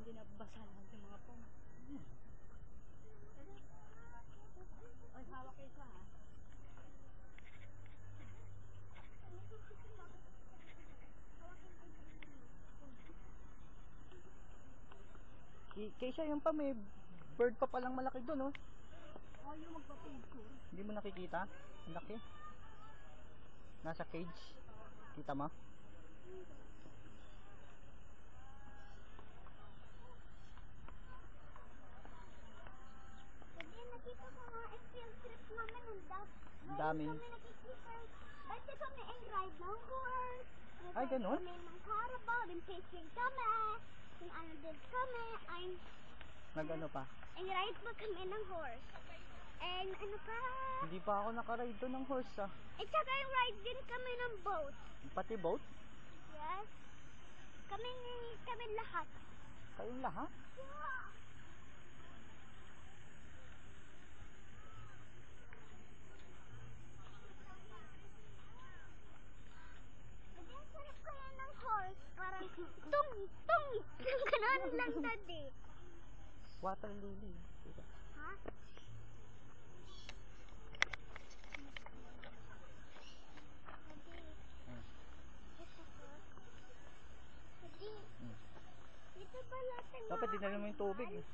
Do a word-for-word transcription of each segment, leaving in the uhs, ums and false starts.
Hindi nabasa lahat yung mga pong. Hmm. Ay, hawak kayo siya ha. Kaysa yung pa may bird pa palang malaki doon, oh. Oh, yung magpa-picture. Hindi mo nakikita? Ang laki. Nasa cage. Kita mo? Hindi, nakita ko nga yung field trip namin. Ang dami. kami nakikita. Dati kami ang ride ng horse. Ay, ganun? Kami ng carabao. Din fishing kami. Yung ano din kami. Ay, Nag-ano pa? ang ride pa kami ng horse. And ano pa? Hindi pa ako nakaride doon ng horse, ah. At saka yung ride din kami ng boat. Pati boat? Yes. Kami, kami lahat. Kayong lahat? Yeah. Hindi, ang sarap kaya ng horse. Parang tung, tung. Ganun lang dati. Water lily. Ha? Hmm. Hindi. Hmm. Dito pala tayo. Dapat dinala mo yung tubig, eh.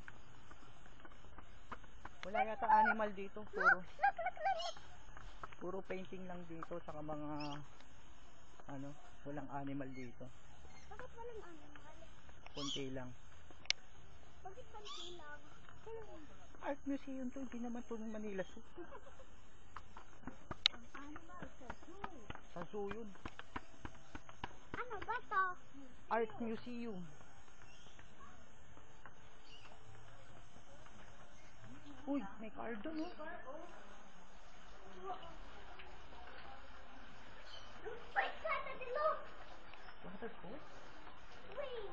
Wala yata animal dito. Puro, Look, look, look, look. puro painting lang dito. Saka mga, ano, walang animal dito. Bakit walang animal? Kunti lang. Bakit panti lang? Art museum to. Hindi naman to ng Manila Zoo. Ang animal sa zoo. Sa zoo yun. Ano ba to? Art museum. Uy, may car doon, oh. Look, my God, Daddy, look. Waterfall? Wait.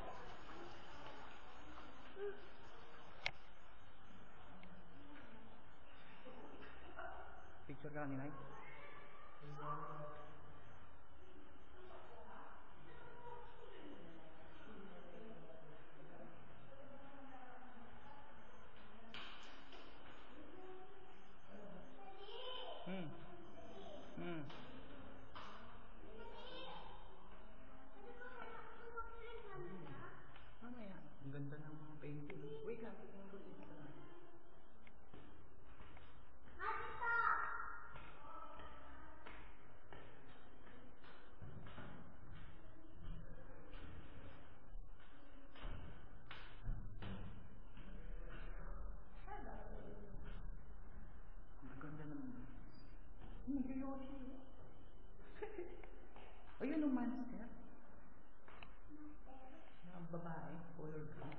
Picture ka ni Nay? Hmm. Hmm. Mamaya. Ang ganda ng mga painting. Wait lang. Ang ganda naman. Nag-Yoshi. Ayun ang monster. Ang babae. Color blue.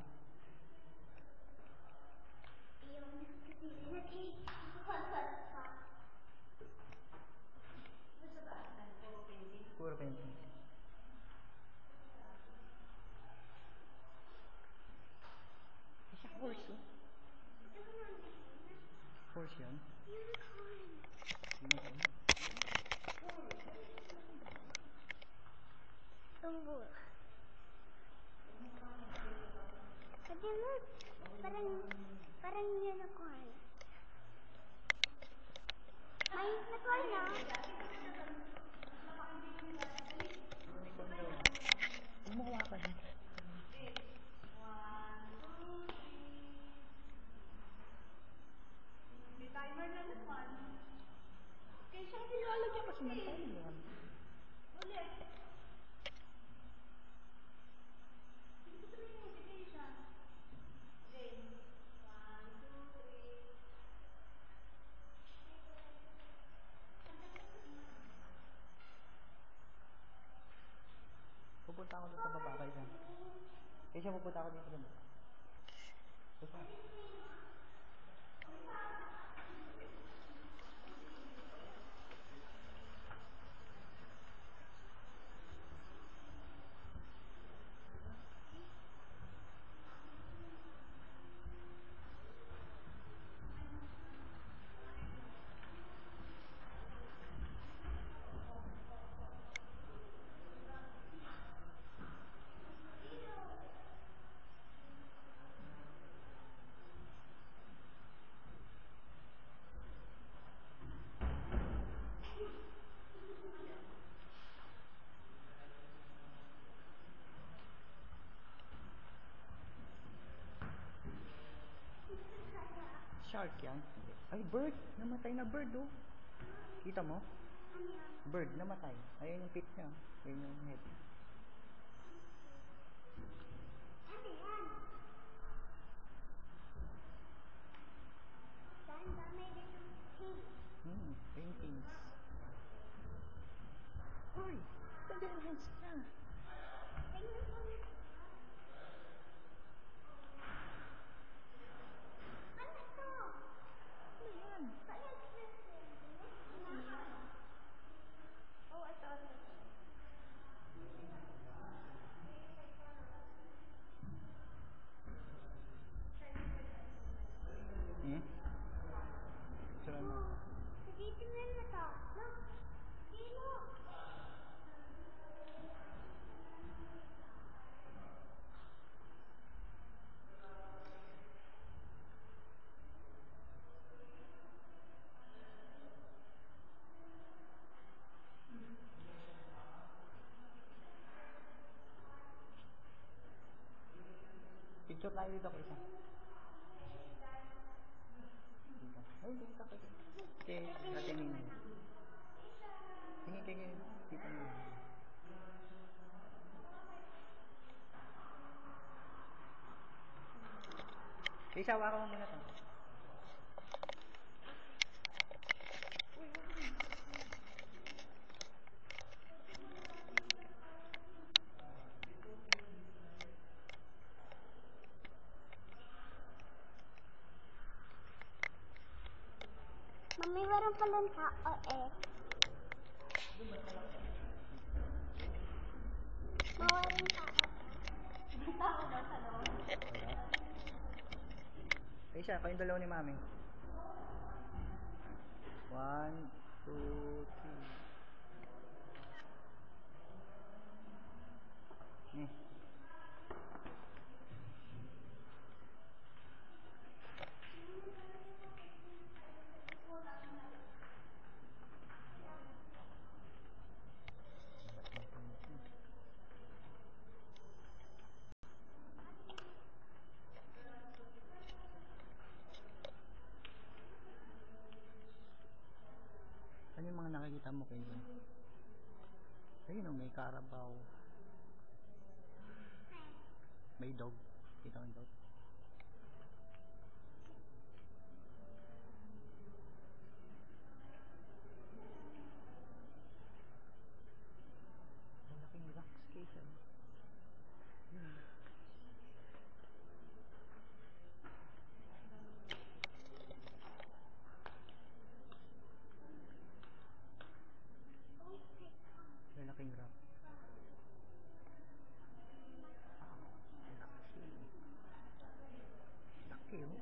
Puro painting. Isa horse, oh. Horse yan. Unicorn. Tunggu. Kasi look, parang, parang unicorn. May unicorn na. Unicorn daw. Gumawa ka din. May timer na naman. Eh, saan nilalagyan kasi ng timer? Ulit. Pupunta ako doon sa baba kayo. Kasi pupunta ako dito doon. Pupunta. Shark yan. Ay, bird. Namatay na bird, oh. Kita mo? Ano yan? Bird, namatay. Ayun yung pit niya. Ayun yung head. Ano yan? Saan ba may little pig? Hmm, paintings. Uy, ganda yung hands niya. Tingnan mo. Ano ito? Ano yan? Saan? Oh, ito, ito. Hmm? Sira na. Sige, tingnan mo to. Look. Sino? Picture tayo dito, Krisa. Dito. Ay, dito ka. Okay, natin yun. Tingin kayo. Dito mo. Krisa, waka mo muna to. Mami, meron palang tao eh. Mawaring tao. Tao ba sa loob? Wala. Krisa, kayong dalawa ni Mami. One, two, three. Eh. Ano yung mga nakikita mo kayo? Ayun o, may Carabao. May dog. Kita mo yung dog? Malaking rocks case ah. Hmm. Malaking rock. Laki. Laki oh.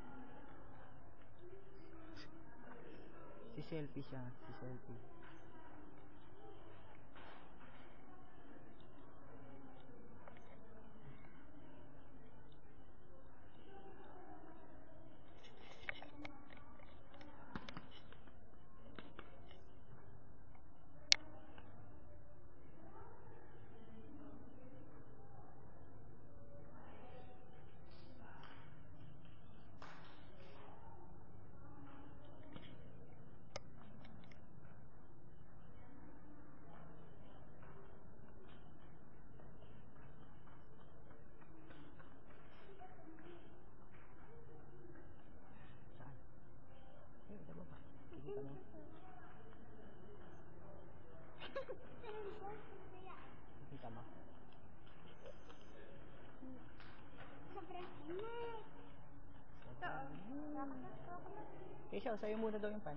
Si selfie siya. Si selfie. Saan? Eh, sa baba. Kikita mo? Kikita mo? Sobrang init. Sobrang Crocodile, crocodile. Kesha, sa'yo muna daw yung pan.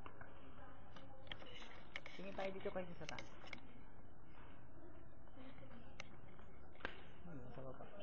Tingin tayo dito kayo sa taas. Ayun, sa baba.